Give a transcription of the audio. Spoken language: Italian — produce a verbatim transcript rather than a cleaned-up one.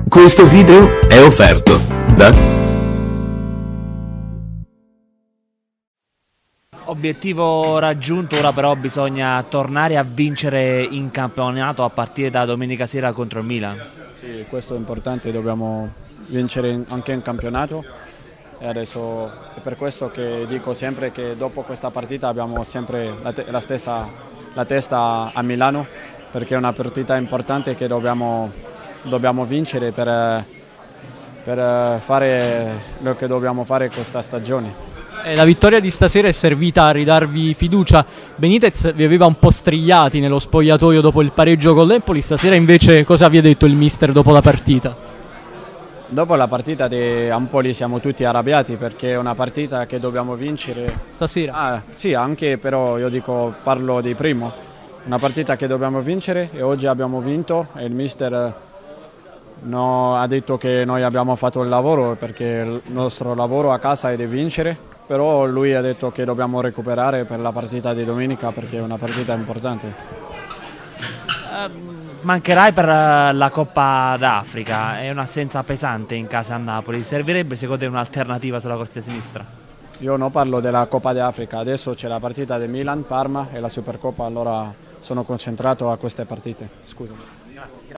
Questo video è offerto da Obiettivo raggiunto, ora però bisogna tornare a vincere in campionato a partire da domenica sera contro il Milan. Sì, questo è importante, dobbiamo vincere anche in campionato e adesso è per questo che dico sempre che dopo questa partita abbiamo sempre la, te la, stessa, la testa a Milano, perché è una partita importante che dobbiamo, dobbiamo vincere per, per fare quello che dobbiamo fare questa stagione. La vittoria di stasera è servita a ridarvi fiducia. Benitez vi aveva un po' strigliati nello spogliatoio dopo il pareggio con l'Empoli, stasera invece cosa vi ha detto il mister dopo la partita? Dopo la partita di Empoli siamo tutti arrabbiati perché è una partita che dobbiamo vincere. Stasera? Ah, sì, anche però io dico, parlo di primo, una partita che dobbiamo vincere e oggi abbiamo vinto e il mister no, ha detto che noi abbiamo fatto il lavoro perché il nostro lavoro a casa è di vincere. Però lui ha detto che dobbiamo recuperare per la partita di domenica perché è una partita importante. Uh, mancherai per la Coppa d'Africa, è un'assenza pesante in casa a Napoli, servirebbe secondo te un'alternativa sulla corsia sinistra? Io non parlo della Coppa d'Africa, adesso c'è la partita di Milan-Parma e la Supercoppa, allora sono concentrato a queste partite. Scusami.